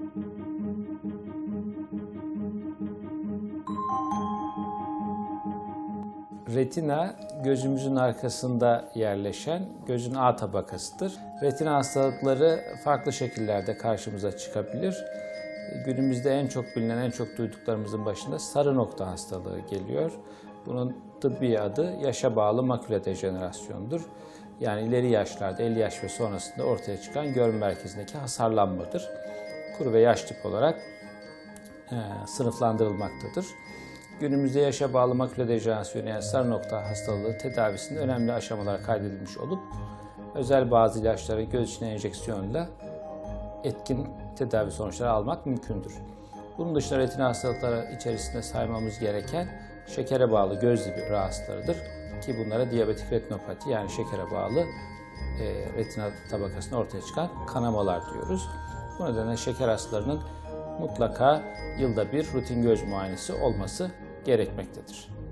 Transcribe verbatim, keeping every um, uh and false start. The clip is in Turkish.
Retina, gözümüzün arkasında yerleşen gözün A tabakasıdır. Retina hastalıkları farklı şekillerde karşımıza çıkabilir. Günümüzde en çok bilinen, en çok duyduklarımızın başında sarı nokta hastalığı geliyor. Bunun tıbbi adı yaşa bağlı maküle dejenerasyondur. Yani ileri yaşlarda, elli yaş ve sonrasında ortaya çıkan görme merkezindeki hasarlanmadır. Kuru ve yaş tip olarak e, sınıflandırılmaktadır. Günümüzde yaşa bağlı maküle dejenerasyonu yani sarı nokta hastalığı tedavisinde önemli aşamalar kaydedilmiş olup özel bazı ilaçları göz içine enjeksiyonla etkin tedavi sonuçları almak mümkündür. Bunun dışında retina hastalıkları içerisinde saymamız gereken şekere bağlı göz dibi rahatsızlarıdır ki bunlara diyabetik retinopati yani şekere bağlı e, retina tabakasında ortaya çıkan kanamalar diyoruz. Bu nedenle şeker hastalarının mutlaka yılda bir rutin göz muayenesi olması gerekmektedir.